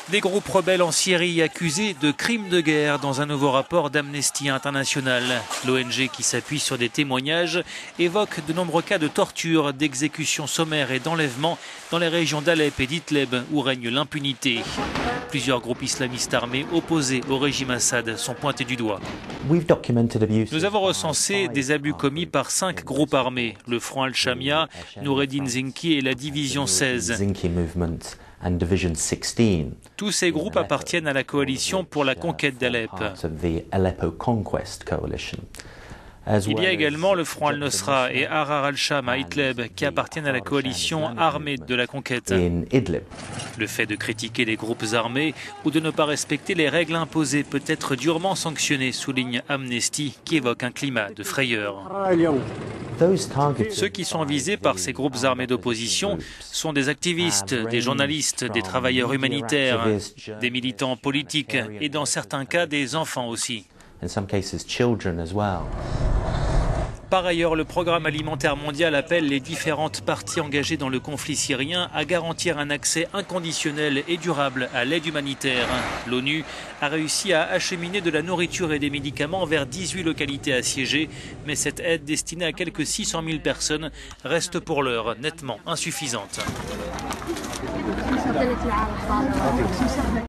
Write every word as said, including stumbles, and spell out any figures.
Des groupes rebelles en Syrie accusés de crimes de guerre dans un nouveau rapport d'Amnesty International. L'O N G, qui s'appuie sur des témoignages, évoque de nombreux cas de torture, d'exécutions sommaires et d'enlèvements dans les régions d'Alep et d'Idlib où règne l'impunité. Plusieurs groupes islamistes armés opposés au régime Assad sont pointés du doigt. Nous avons recensé des abus commis par cinq groupes armés, le Front Al-Shamia, Noureddin Zinki et la Division seize. Tous ces groupes appartiennent à la coalition pour la conquête d'Alep. Il y a également le Front Al-Nosra et Ahrar al-Sham à Idlib qui appartiennent à la coalition armée de la conquête. Le fait de critiquer les groupes armés ou de ne pas respecter les règles imposées peut être durement sanctionné, souligne Amnesty, qui évoque un climat de frayeur. Ceux qui sont visés par ces groupes armés d'opposition sont des activistes, des journalistes, des travailleurs humanitaires, des militants politiques et dans certains cas des enfants aussi. Par ailleurs, le Programme alimentaire mondial appelle les différentes parties engagées dans le conflit syrien à garantir un accès inconditionnel et durable à l'aide humanitaire. L'ONU a réussi à acheminer de la nourriture et des médicaments vers dix-huit localités assiégées, mais cette aide destinée à quelques six cent mille personnes reste pour l'heure nettement insuffisante.